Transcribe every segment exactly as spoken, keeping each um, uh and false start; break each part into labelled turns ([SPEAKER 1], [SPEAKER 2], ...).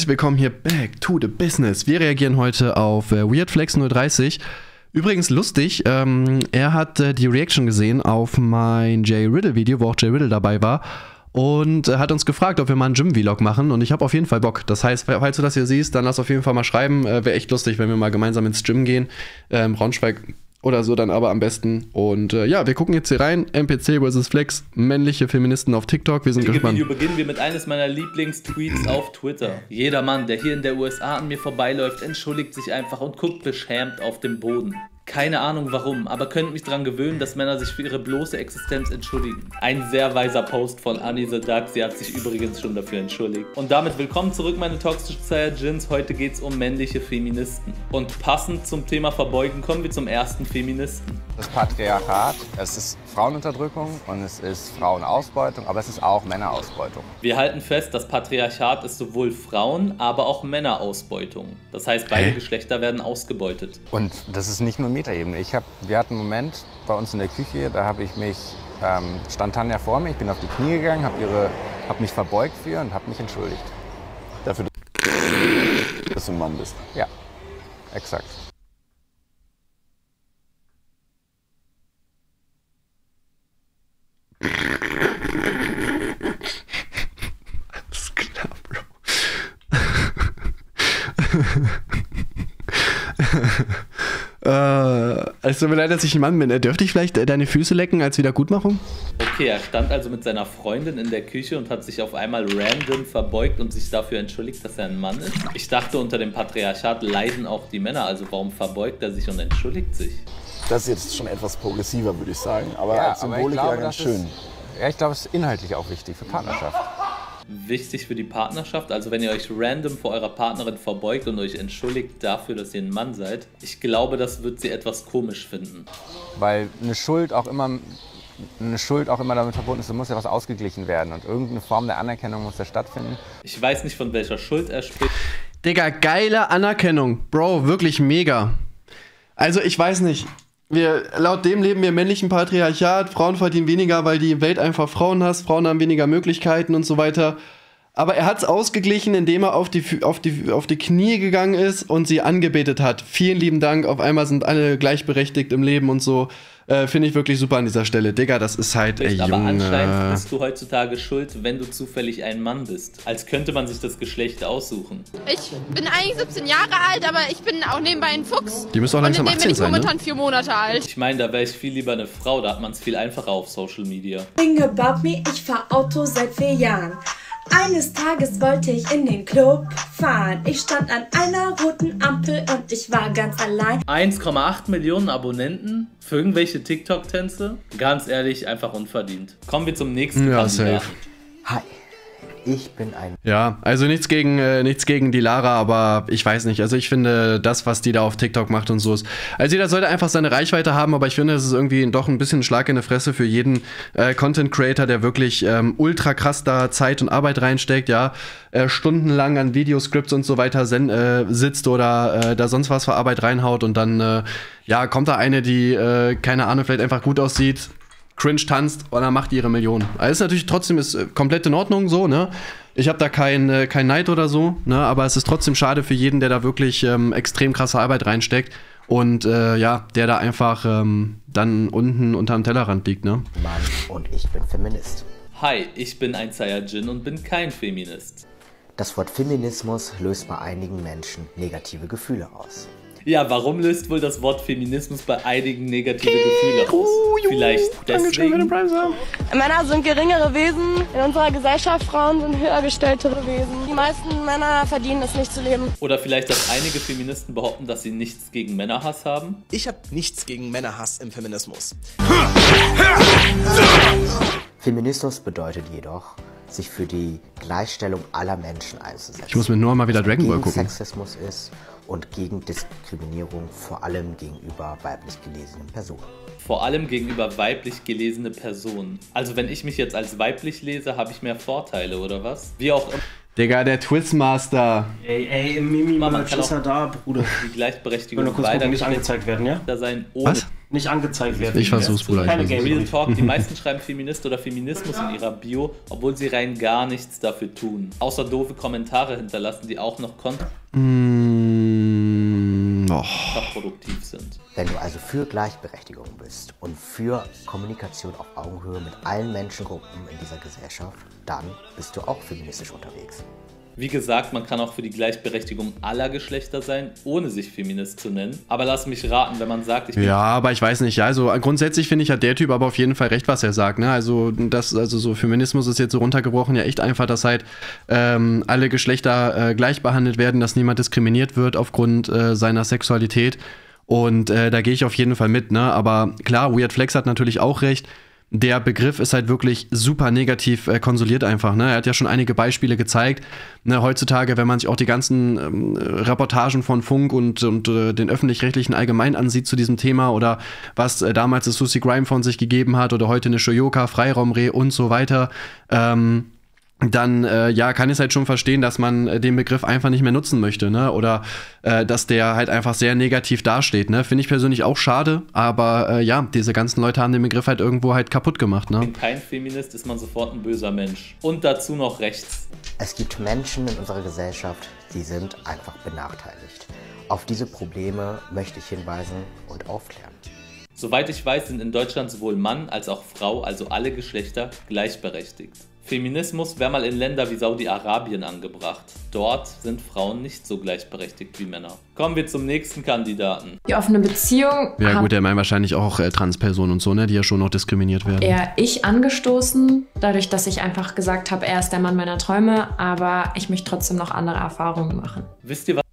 [SPEAKER 1] herzlich willkommen hier back to the business. Wir reagieren heute auf äh, Weirdflex null dreißig. Übrigens lustig, ähm, er hat äh, die Reaction gesehen auf mein Jay Riddle Video, wo auch Jay Riddle dabei war. Und äh, hat uns gefragt, ob wir mal einen Gym-Vlog machen. Und ich habe auf jeden Fall Bock. Das heißt, falls du das hier siehst, dann lass auf jeden Fall mal schreiben. Äh, Wäre echt lustig, wenn wir mal gemeinsam ins Gym gehen. Äh, im Braunschweig oder so dann aber am besten. Und äh, ja, wir gucken jetzt hier rein. M P C versus Flex, männliche Feministen auf TikTok. Wir sind
[SPEAKER 2] In
[SPEAKER 1] gespannt.
[SPEAKER 2] Video beginnen wir mit eines meiner Lieblingstweets auf Twitter. Jeder Mann, der hier in der U S A an mir vorbeiläuft, entschuldigt sich einfach und guckt beschämt auf den Boden. Keine Ahnung warum, aber könnt mich daran gewöhnen, dass Männer sich für ihre bloße Existenz entschuldigen. Ein sehr weiser Post von Annie the Duck, sie hat sich übrigens schon dafür entschuldigt. Und damit willkommen zurück, meine toxischen Saiyajins. Heute geht es um männliche Feministen. Und passend zum Thema Verbeugen kommen wir zum ersten Feministen.
[SPEAKER 3] Das Patriarchat, es ist Frauenunterdrückung und es ist Frauenausbeutung, aber es ist auch Männerausbeutung.
[SPEAKER 2] Wir halten fest, das Patriarchat ist sowohl Frauen, aber auch Männerausbeutung. Das heißt, beide
[SPEAKER 1] Hä?
[SPEAKER 2] Geschlechter werden ausgebeutet.
[SPEAKER 3] Und das ist nicht nur Metaebene. Ich hab, wir hatten einen Moment bei uns in der Küche, da habe ich mich, ähm, stand Tanja vor mir, ich bin auf die Knie gegangen, habe hab mich verbeugt für und habe mich entschuldigt.
[SPEAKER 4] Dafür, dass du ein Mann bist.
[SPEAKER 3] Ja, exakt.
[SPEAKER 1] Alles klar, Bro. äh, es tut mir leid, dass ich ein Mann bin. Dürfte ich vielleicht äh, deine Füße lecken als Wiedergutmachung?
[SPEAKER 2] Okay, er stand also mit seiner Freundin in der Küche und hat sich auf einmal random verbeugt und sich dafür entschuldigt, dass er ein Mann ist. Ich dachte, unter dem Patriarchat leiden auch die Männer, also warum verbeugt er sich und entschuldigt sich?
[SPEAKER 4] Das ist jetzt schon etwas progressiver, würde ich sagen. Aber
[SPEAKER 3] Ja,
[SPEAKER 4] als
[SPEAKER 3] aber
[SPEAKER 4] Symbolik
[SPEAKER 3] ich glaube,
[SPEAKER 4] ja ganz
[SPEAKER 3] das
[SPEAKER 4] schön.
[SPEAKER 3] Ist, ja, ich glaube, es ist inhaltlich auch wichtig für Partnerschaft.
[SPEAKER 2] Wichtig für die Partnerschaft, also wenn ihr euch random vor eurer Partnerin verbeugt und euch entschuldigt dafür, dass ihr ein Mann seid, ich glaube, das wird sie etwas komisch finden.
[SPEAKER 3] Weil eine Schuld auch immer, eine Schuld auch immer damit verbunden ist, es muss ja was ausgeglichen werden und irgendeine Form der Anerkennung muss ja stattfinden.
[SPEAKER 2] Ich weiß nicht, von welcher Schuld er spricht.
[SPEAKER 1] Digga, geile Anerkennung. Bro, wirklich mega. Also ich weiß nicht. Wir, laut dem leben wir im männlichen Patriarchat. Frauen verdienen weniger, weil die Welt einfach Frauen hasst. Frauen haben weniger Möglichkeiten und so weiter. Aber er hat es ausgeglichen, indem er auf die, auf, die, auf die Knie gegangen ist und sie angebetet hat. Vielen lieben Dank. Auf einmal sind alle gleichberechtigt im Leben und so. Äh, Finde ich wirklich super an dieser Stelle. Digga, das ist halt, ey,
[SPEAKER 2] Aber
[SPEAKER 1] Junge.
[SPEAKER 2] anscheinend bist du heutzutage schuld, wenn du zufällig ein Mann bist. Als könnte man sich das Geschlecht aussuchen.
[SPEAKER 5] Ich bin eigentlich siebzehn Jahre alt, aber ich bin auch nebenbei ein Fuchs.
[SPEAKER 1] Die müsste auch langsam
[SPEAKER 5] und in dem bin
[SPEAKER 1] achtzehn
[SPEAKER 5] ich
[SPEAKER 1] sein,
[SPEAKER 5] momentan
[SPEAKER 1] ne?
[SPEAKER 5] vier Monate alt.
[SPEAKER 2] Ich meine, da wäre ich viel lieber eine Frau, da hat man es viel einfacher auf Social Media.
[SPEAKER 6] Think about me, ich fahr Auto seit vier Jahren. Eines Tages wollte ich in den Club fahren. Ich stand an einer roten Ampel und ich war ganz allein.
[SPEAKER 2] eins Komma acht Millionen Abonnenten für irgendwelche TikTok-Tänze? Ganz ehrlich, einfach unverdient. Kommen wir zum nächsten
[SPEAKER 1] Ja,
[SPEAKER 2] Kandidaten.
[SPEAKER 1] safe.
[SPEAKER 7] Hi, ich bin ein...
[SPEAKER 1] Ja, also nichts gegen, äh, nichts gegen die Lara, aber ich weiß nicht. Also ich finde, das, was die da auf TikTok macht und so ist. Also jeder sollte einfach seine Reichweite haben, aber ich finde, es ist irgendwie doch ein bisschen ein Schlag in die Fresse für jeden äh, Content-Creator, der wirklich ähm, ultra krass da Zeit und Arbeit reinsteckt, ja, äh, stundenlang an Videoscripts und so weiter äh, sitzt oder äh, da sonst was für Arbeit reinhaut und dann, äh, ja, kommt da eine, die, äh, keine Ahnung, vielleicht einfach gut aussieht, cringe tanzt und dann macht die ihre Millionen. Also ist natürlich trotzdem ist äh, komplett in Ordnung so, ne? Ich habe da kein, äh, kein Neid oder so, ne? Aber es ist trotzdem schade für jeden, der da wirklich ähm, extrem krasse Arbeit reinsteckt und äh, ja, der da einfach ähm, dann unten unterm Tellerrand liegt, ne?
[SPEAKER 7] Mann und ich bin Feminist.
[SPEAKER 2] Hi, ich bin ein Saiyajin und bin kein Feminist.
[SPEAKER 7] Das Wort Feminismus löst bei einigen Menschen negative Gefühle aus.
[SPEAKER 2] Ja, warum löst wohl das Wort Feminismus bei einigen negative Gefühle aus? Vielleicht deswegen?
[SPEAKER 8] Männer sind geringere Wesen in unserer Gesellschaft, Frauen sind höher gestelltere Wesen. Die meisten Männer verdienen es nicht zu leben.
[SPEAKER 2] Oder vielleicht, dass einige Feministen behaupten, dass sie nichts gegen Männerhass haben?
[SPEAKER 9] Ich habe nichts gegen Männerhass im Feminismus.
[SPEAKER 7] Feminismus bedeutet jedoch, sich für die Gleichstellung aller Menschen einzusetzen.
[SPEAKER 1] Ich muss mir nur mal wieder
[SPEAKER 7] was
[SPEAKER 1] Dragon Ball
[SPEAKER 7] gegen
[SPEAKER 1] gucken.
[SPEAKER 7] Sexismus ist und gegen Diskriminierung, vor allem gegenüber weiblich gelesenen Personen.
[SPEAKER 2] Vor allem gegenüber weiblich gelesene Personen. Also wenn ich mich jetzt als weiblich lese, habe ich mehr Vorteile, oder was? Wie auch immer.
[SPEAKER 1] Digga, der Twistmaster.
[SPEAKER 10] Ey, ey, Mimi,
[SPEAKER 2] Man
[SPEAKER 10] Mama,
[SPEAKER 2] kann
[SPEAKER 10] ist
[SPEAKER 2] auch
[SPEAKER 10] er da, Bruder.
[SPEAKER 2] Die Gleichberechtigung
[SPEAKER 10] Ich will nur kurz
[SPEAKER 2] beider
[SPEAKER 10] gucken, nicht
[SPEAKER 2] Geschlechter
[SPEAKER 10] angezeigt werden, ja?
[SPEAKER 2] sein, ohne
[SPEAKER 1] Was?
[SPEAKER 10] nicht angezeigt werden.
[SPEAKER 1] Ich versuch's, Bruder.
[SPEAKER 10] Keine
[SPEAKER 1] Game
[SPEAKER 2] Real Talk, die meisten schreiben Feminist oder Feminismus in ihrer Bio, obwohl sie rein gar nichts dafür tun. Außer doofe Kommentare hinterlassen, die auch noch kontraproduktiv mm, sind.
[SPEAKER 7] Wenn du also für Gleichberechtigung bist und für Kommunikation auf Augenhöhe mit allen Menschengruppen in dieser Gesellschaft, dann bist du auch feministisch unterwegs.
[SPEAKER 2] Wie gesagt, man kann auch für die Gleichberechtigung aller Geschlechter sein, ohne sich Feminist zu nennen. Aber lass mich raten, wenn man sagt, ich bin...
[SPEAKER 1] Ja, aber ich weiß nicht. Ja, also grundsätzlich finde ich, hat der Typ aber auf jeden Fall recht, was er sagt. Ne? Also, das, also so Feminismus ist jetzt so runtergebrochen ja echt einfach, dass halt ähm, alle Geschlechter äh, gleich behandelt werden, dass niemand diskriminiert wird aufgrund äh, seiner Sexualität. Und äh, da gehe ich auf jeden Fall mit. Ne? Aber klar, Weird Flex hat natürlich auch recht. Der Begriff ist halt wirklich super negativ äh, konsoliert einfach. Ne? Er hat ja schon einige Beispiele gezeigt. Ne? Heutzutage, wenn man sich auch die ganzen ähm, Reportagen von Funk und, und äh, den Öffentlich-Rechtlichen allgemein ansieht zu diesem Thema oder was äh, damals das Susie Grime von sich gegeben hat oder heute eine Shoyoka, Freiraumreh und so weiter, ähm, dann äh, ja, kann ich es halt schon verstehen, dass man äh, den Begriff einfach nicht mehr nutzen möchte, ne? Oder äh, dass der halt einfach sehr negativ dasteht, ne? Finde ich persönlich auch schade, aber äh, ja, diese ganzen Leute haben den Begriff halt irgendwo halt kaputt gemacht, ne?
[SPEAKER 2] Kein Feminist ist man sofort ein böser Mensch. Und dazu noch rechts.
[SPEAKER 7] Es gibt Menschen in unserer Gesellschaft, die sind einfach benachteiligt. Auf diese Probleme möchte ich hinweisen und aufklären.
[SPEAKER 2] Soweit ich weiß, sind in Deutschland sowohl Mann als auch Frau, also alle Geschlechter, gleichberechtigt. Feminismus wäre mal in Länder wie Saudi-Arabien angebracht. Dort sind Frauen nicht so gleichberechtigt wie Männer. Kommen wir zum nächsten Kandidaten.
[SPEAKER 8] Die offene Beziehung.
[SPEAKER 1] Ja gut, der meint wahrscheinlich auch äh, Transpersonen und so, ne, die ja schon noch diskriminiert werden.
[SPEAKER 8] Eher ich angestoßen, dadurch, dass ich einfach gesagt habe, er ist der Mann meiner Träume, aber ich möchte trotzdem noch andere Erfahrungen machen.
[SPEAKER 2] Wisst ihr, was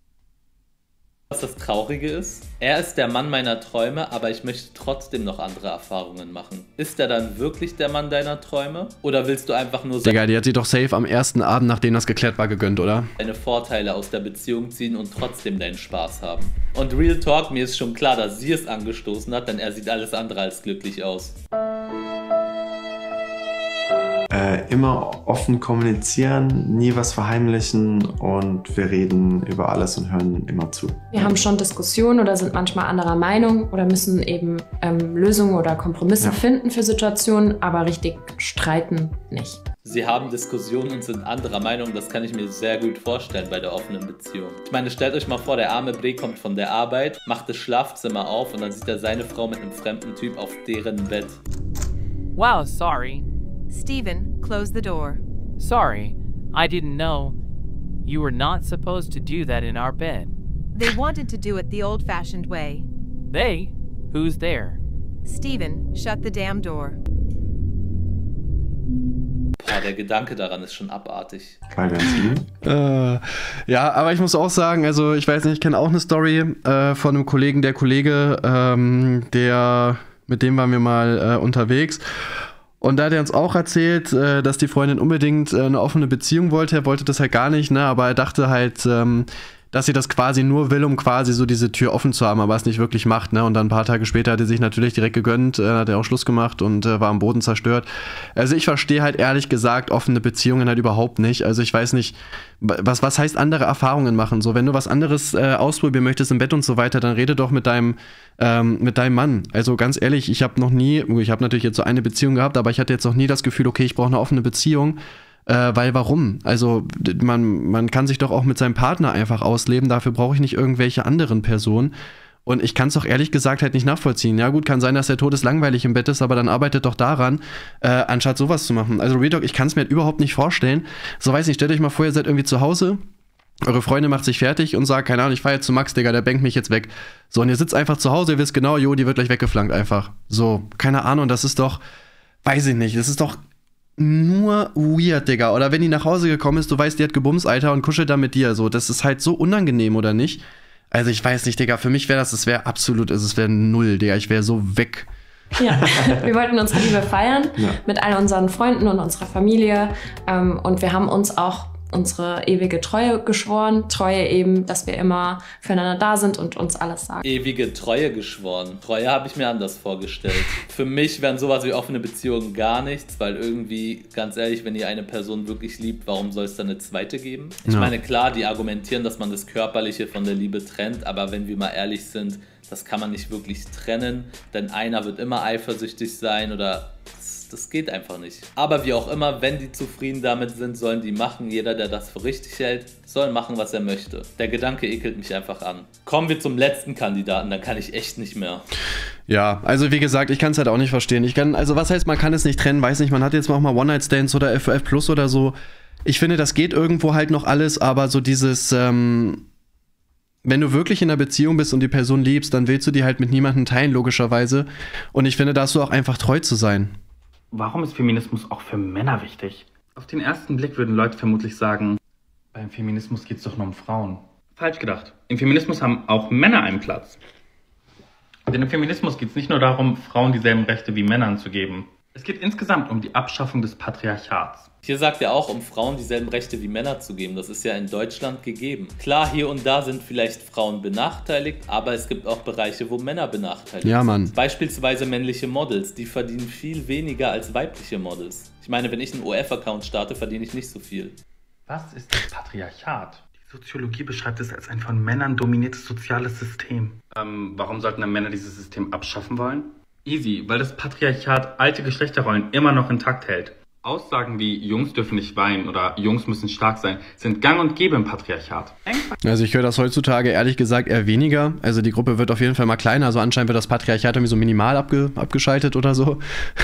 [SPEAKER 2] Was das Traurige ist? Er ist der Mann meiner Träume, aber ich möchte trotzdem noch andere Erfahrungen machen. Ist er dann wirklich der Mann deiner Träume? Oder willst du einfach nur
[SPEAKER 1] Digga, die hat sie doch safe am ersten Abend, nachdem das geklärt war, gegönnt, oder?
[SPEAKER 2] deine Vorteile aus der Beziehung ziehen und trotzdem deinen Spaß haben? Und Real Talk, mir ist schon klar, dass sie es angestoßen hat, denn er sieht alles andere als glücklich aus.
[SPEAKER 11] Äh, immer offen kommunizieren, nie was verheimlichen und wir reden über alles und hören immer zu.
[SPEAKER 8] Wir haben schon Diskussionen oder sind manchmal anderer Meinung oder müssen eben ähm, Lösungen oder Kompromisse ja. finden für Situationen, aber richtig streiten nicht.
[SPEAKER 2] Sie haben Diskussionen und sind anderer Meinung, das kann ich mir sehr gut vorstellen bei der offenen Beziehung. Ich meine, stellt euch mal vor, der arme Bre kommt von der Arbeit, macht das Schlafzimmer auf und dann sieht er seine Frau mit einem fremden Typ auf deren Bett.
[SPEAKER 12] Wow, sorry.
[SPEAKER 13] Steven, close the door.
[SPEAKER 12] Sorry, I didn't know. You were not supposed to do that in our bed.
[SPEAKER 13] They wanted to do it the old-fashioned way.
[SPEAKER 12] They? Who's there?
[SPEAKER 13] Steven, shut the damn door.
[SPEAKER 2] Ja, der Gedanke daran ist schon abartig.
[SPEAKER 1] äh, ja, aber ich muss auch sagen, also ich weiß nicht, ich kenne auch eine Story äh, von einem Kollegen, der Kollege, ähm, der, mit dem waren wir mal äh, unterwegs. Und da hat er uns auch erzählt, äh, dass die Freundin unbedingt äh, eine offene Beziehung wollte. Er wollte das halt gar nicht, ne? Aber er dachte halt, ähm, dass sie das quasi nur will, um quasi so diese Tür offen zu haben, aber es nicht wirklich macht, ne? Und dann ein paar Tage später hat er sich natürlich direkt gegönnt, äh, hat er auch Schluss gemacht und äh, war am Boden zerstört. Also ich verstehe halt ehrlich gesagt offene Beziehungen halt überhaupt nicht. Also ich weiß nicht, was, was heißt andere Erfahrungen machen? So, wenn du was anderes äh, ausprobieren möchtest im Bett und so weiter, dann rede doch mit deinem ähm, mit deinem Mann. Also ganz ehrlich, ich habe noch nie, ich habe natürlich jetzt so eine Beziehung gehabt, aber ich hatte jetzt noch nie das Gefühl, okay, ich brauche eine offene Beziehung. Äh, weil warum? Also man, man kann sich doch auch mit seinem Partner einfach ausleben, dafür brauche ich nicht irgendwelche anderen Personen. Und ich kann es doch ehrlich gesagt halt nicht nachvollziehen. Ja gut, kann sein, dass der Tod langweilig im Bett ist, aber dann arbeitet doch daran, äh, anstatt sowas zu machen. Also Real Talk, ich kann es mir halt überhaupt nicht vorstellen. So weiß nicht, stellt euch mal vor, ihr seid irgendwie zu Hause, eure Freundin macht sich fertig und sagt, keine Ahnung, ich fahr jetzt zu Max, Digga, der bangt mich jetzt weg. So, und ihr sitzt einfach zu Hause, ihr wisst genau, jo, die wird gleich weggeflankt einfach. So, keine Ahnung, das ist doch, weiß ich nicht, das ist doch nur weird, Digga. Oder wenn die nach Hause gekommen ist, du weißt, die hat gebumst, Alter, und kuschelt da mit dir. So, das ist halt so unangenehm, oder nicht? Also ich weiß nicht, Digga, für mich wäre das, das wäre absolut, also es wäre null, Digga, ich wäre so weg.
[SPEAKER 8] Ja, wir wollten unsere Liebe feiern ja. mit all unseren Freunden und unserer Familie ähm, und wir haben uns auch unsere ewige Treue geschworen. Treue eben, dass wir immer füreinander da sind und uns alles sagen.
[SPEAKER 2] Ewige Treue geschworen. Treue habe ich mir anders vorgestellt. Für mich wären sowas wie offene Beziehungen gar nichts, weil irgendwie, ganz ehrlich, wenn ihr eine Person wirklich liebt, warum soll es dann eine zweite geben? Ich ja. meine, klar, die argumentieren, dass man das Körperliche von der Liebe trennt, aber wenn wir mal ehrlich sind, Das kann man nicht wirklich trennen, denn einer wird immer eifersüchtig sein oder das, das geht einfach nicht. Aber wie auch immer, wenn die zufrieden damit sind, sollen die machen. Jeder, der das für richtig hält, soll machen, was er möchte. Der Gedanke ekelt mich einfach an. Kommen wir zum letzten Kandidaten, dann kann ich echt nicht mehr.
[SPEAKER 1] Ja, also wie gesagt, ich kann es halt auch nicht verstehen. Ich kann, also was heißt, man kann es nicht trennen, weiß nicht, man hat jetzt auch mal One-Night-Stands oder F F Plus oder so. Ich finde, das geht irgendwo halt noch alles, aber so dieses, ähm, wenn du wirklich in einer Beziehung bist und die Person liebst, dann willst du die halt mit niemandem teilen, logischerweise. Und ich finde, da hast du auch einfach treu zu sein.
[SPEAKER 10] Warum ist Feminismus auch für Männer wichtig? Auf den ersten Blick würden Leute vermutlich sagen, beim Feminismus geht es doch nur um Frauen. Falsch gedacht. Im Feminismus haben auch Männer einen Platz. Denn im Feminismus geht es nicht nur darum, Frauen dieselben Rechte wie Männern zu geben. Es geht insgesamt um die Abschaffung des Patriarchats.
[SPEAKER 2] Hier sagt er auch, um Frauen dieselben Rechte wie Männer zu geben. Das ist ja in Deutschland gegeben. Klar, hier und da sind vielleicht Frauen benachteiligt, aber es gibt auch Bereiche, wo Männer benachteiligt
[SPEAKER 1] ja, Mann.
[SPEAKER 2] sind. Beispielsweise männliche Models, die verdienen viel weniger als weibliche Models. Ich meine, wenn ich einen O F-Account starte, verdiene ich nicht so viel.
[SPEAKER 10] Was ist das Patriarchat? Die Soziologie beschreibt es als ein von Männern dominiertes soziales System. Ähm, warum sollten dann Männer dieses System abschaffen wollen? Easy, weil das Patriarchat alte Geschlechterrollen immer noch intakt hält. Aussagen wie Jungs dürfen nicht weinen oder Jungs müssen stark sein, sind gang und gäbe im Patriarchat.
[SPEAKER 1] Also ich höre das heutzutage ehrlich gesagt eher weniger. Also die Gruppe wird auf jeden Fall mal kleiner. Also anscheinend wird das Patriarchat irgendwie so minimal abge abgeschaltet oder so.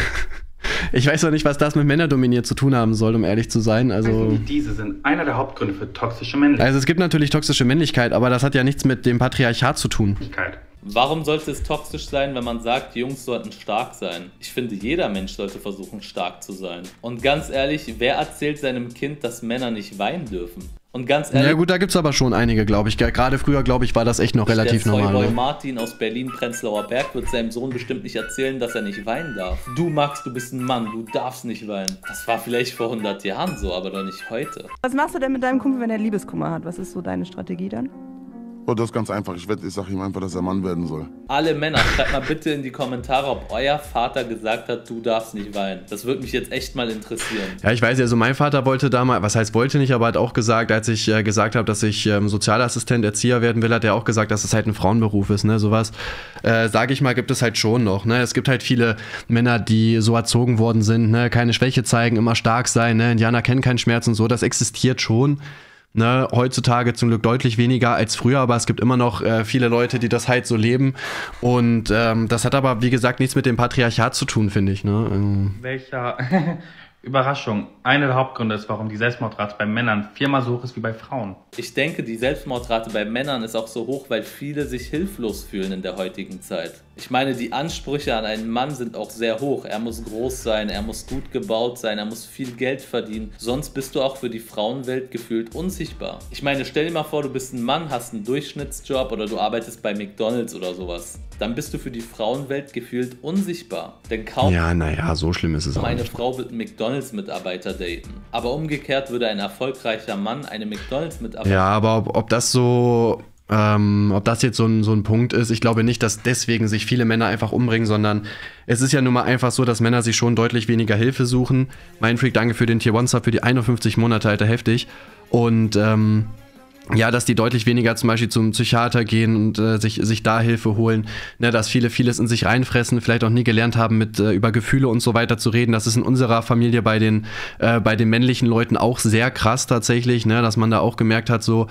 [SPEAKER 1] Ich weiß auch nicht, was das mit Männerdominiert zu tun haben soll, um ehrlich zu sein. Also
[SPEAKER 10] diese sind einer der Hauptgründe für toxische Männlichkeit.
[SPEAKER 1] Also es gibt natürlich toxische Männlichkeit, aber das hat ja nichts mit dem Patriarchat zu tun.
[SPEAKER 2] Warum sollte es toxisch sein, wenn man sagt, Jungs sollten stark sein? Ich finde, jeder Mensch sollte versuchen, stark zu sein. Und ganz ehrlich, wer erzählt seinem Kind, dass Männer nicht weinen dürfen? Und ganz ehrlich...
[SPEAKER 1] Ja gut, da gibt's aber schon einige, glaube ich. Gerade früher, glaube ich, war das echt noch relativ normal.
[SPEAKER 2] Der Martin aus Berlin-Prenzlauer Berg wird seinem Sohn bestimmt nicht erzählen, dass er nicht weinen darf. Du, Max, du bist ein Mann, du darfst nicht weinen. Das war vielleicht vor hundert Jahren so, aber doch nicht heute.
[SPEAKER 14] Was machst du denn mit deinem Kumpel, wenn er Liebeskummer hat? Was ist so deine Strategie dann?
[SPEAKER 15] Oh, das ist ganz einfach. Ich wette, ich sage ihm einfach, dass er Mann werden soll.
[SPEAKER 2] Alle Männer, schreibt mal bitte in die Kommentare, ob euer Vater gesagt hat, du darfst nicht weinen. Das würde mich jetzt echt mal interessieren.
[SPEAKER 1] Ja, ich weiß ja, also mein Vater wollte damals, was heißt wollte nicht, aber hat auch gesagt, als ich äh, gesagt habe, dass ich ähm, Sozialassistent, Erzieher werden will, hat er auch gesagt, dass es halt ein Frauenberuf ist, ne, sowas. Äh, sage ich mal, gibt es halt schon noch, ne. Es gibt halt viele Männer, die so erzogen worden sind, ne, keine Schwäche zeigen, immer stark sein, ne, Indianer kennen keinen Schmerz und so, das existiert schon. Ne, heutzutage zum Glück deutlich weniger als früher, aber es gibt immer noch äh, viele Leute, die das halt so leben. Und ähm, das hat aber, wie gesagt, nichts mit dem Patriarchat zu tun, finde ich. Ne? Ähm.
[SPEAKER 10] Welcher Überraschung. Einer der Hauptgründe ist, warum die Selbstmordrate bei Männern viermal so hoch ist wie bei Frauen.
[SPEAKER 2] Ich denke, die Selbstmordrate bei Männern ist auch so hoch, weil viele sich hilflos fühlen in der heutigen Zeit. Ich meine, die Ansprüche an einen Mann sind auch sehr hoch. Er muss groß sein, er muss gut gebaut sein, er muss viel Geld verdienen. Sonst bist du auch für die Frauenwelt gefühlt unsichtbar. Ich meine, stell dir mal vor, du bist ein Mann, hast einen Durchschnittsjob oder du arbeitest bei McDonald's oder sowas. Dann bist du für die Frauenwelt gefühlt unsichtbar. Denn kaum
[SPEAKER 1] ja, naja, so schlimm ist es auch
[SPEAKER 2] eine
[SPEAKER 1] nicht.
[SPEAKER 2] Frau wird einen McDonald's-Mitarbeiter daten. Aber umgekehrt würde ein erfolgreicher Mann eine McDonald's-Mitarbeiter...
[SPEAKER 1] Ja, aber ob, ob das so... Ähm, ob das jetzt so ein, so ein Punkt ist, ich glaube nicht, dass deswegen sich viele Männer einfach umbringen, sondern es ist ja nun mal einfach so, dass Männer sich schon deutlich weniger Hilfe suchen. Mindfreak, danke für den Tier one Sub für die einundfünfzig Monate, Alter, heftig. Und ähm, ja, dass die deutlich weniger zum Beispiel zum Psychiater gehen und äh, sich, sich da Hilfe holen, ne, dass viele vieles in sich reinfressen, vielleicht auch nie gelernt haben, mit äh, über Gefühle und so weiter zu reden. Das ist in unserer Familie bei den, äh, bei den männlichen Leuten auch sehr krass tatsächlich, ne, dass man da auch gemerkt hat, so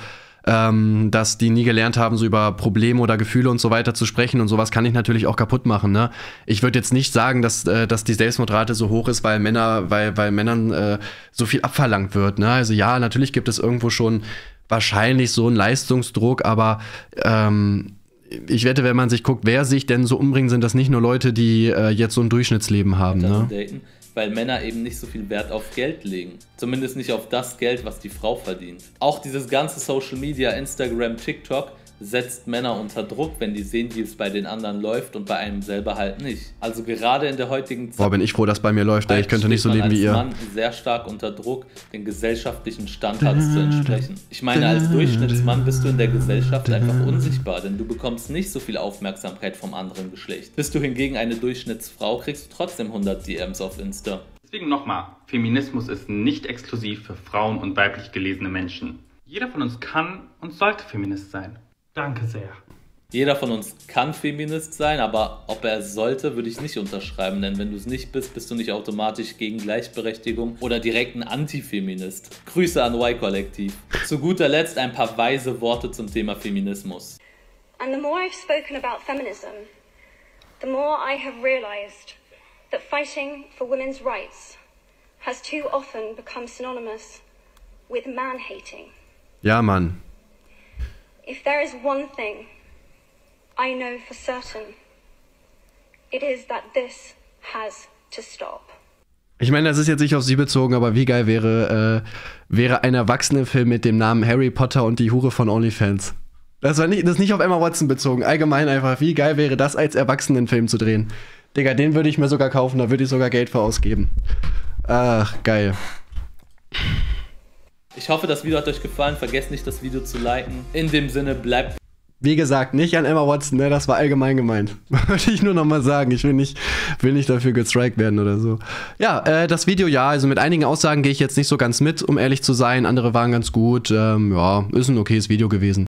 [SPEAKER 1] Ähm, dass die nie gelernt haben, so über Probleme oder Gefühle und so weiter zu sprechen und sowas kann ich natürlich auch kaputt machen, ne? Ich würde jetzt nicht sagen, dass, äh, dass die Selbstmordrate so hoch ist, weil Männer, weil, weil Männern äh, so viel abverlangt wird, ne? Also ja, natürlich gibt es irgendwo schon wahrscheinlich so einen Leistungsdruck, aber ähm, ich wette, wenn man sich guckt, wer sich denn so umbringt, sind das nicht nur Leute, die äh, jetzt so ein Durchschnittsleben haben, ne?
[SPEAKER 2] Daten, weil Männer eben nicht so viel Wert auf Geld legen. Zumindest nicht auf das Geld, was die Frau verdient. Auch dieses ganze Social Media, Instagram, TikTok setzt Männer unter Druck, wenn die sehen, wie es bei den anderen läuft und bei einem selber halt nicht. Also gerade in der heutigen Zeit...
[SPEAKER 1] Boah, bin ich froh, dass bei mir läuft, ey. Ich könnte nicht so leben wie ihr.
[SPEAKER 2] Man als Mann sehr stark unter Druck, den gesellschaftlichen Standards zu entsprechen. Ich meine, als Durchschnittsmann bist du in der Gesellschaft einfach unsichtbar, denn du bekommst nicht so viel Aufmerksamkeit vom anderen Geschlecht. Bist du hingegen eine Durchschnittsfrau, kriegst du trotzdem hundert D Ms auf Insta.
[SPEAKER 10] Deswegen nochmal, Feminismus ist nicht exklusiv für Frauen und weiblich gelesene Menschen. Jeder von uns kann und sollte Feminist sein. Danke sehr.
[SPEAKER 2] Jeder von uns kann Feminist sein, aber ob er es sollte, würde ich nicht unterschreiben, denn wenn du es nicht bist, bist du nicht automatisch gegen Gleichberechtigung oder direkt ein Antifeminist. Grüße an Y-Kollektiv. Zu guter Letzt ein paar weise Worte zum Thema Feminismus.
[SPEAKER 16] And the more I've spoken about feminism, the more I have realized that fighting for women's rights has too often become synonymous with man-hating.
[SPEAKER 1] Ja, Mann.
[SPEAKER 16] If there is one thing I know for certain, it is that this has to stop.
[SPEAKER 1] Ich meine, das ist jetzt nicht auf sie bezogen, aber wie geil wäre, äh, wäre ein Erwachsenenfilm mit dem Namen Harry Potter und die Hure von OnlyFans. Das war nicht, das ist nicht auf Emma Watson bezogen. Allgemein einfach, wie geil wäre das, als Erwachsenenfilm zu drehen. Digga, den würde ich mir sogar kaufen, da würde ich sogar Geld für ausgeben. Ach, geil.
[SPEAKER 2] Ich hoffe, das Video hat euch gefallen. Vergesst nicht, das Video zu liken. In dem Sinne, bleibt...
[SPEAKER 1] Wie gesagt, nicht an Emma Watson, ne? Das war allgemein gemeint. Wollte ich nur noch mal sagen. Ich will nicht, will nicht dafür gestrikt werden oder so. Ja, äh, das Video, ja, also mit einigen Aussagen gehe ich jetzt nicht so ganz mit, um ehrlich zu sein. Andere waren ganz gut. Ähm, ja, ist ein okayes Video gewesen.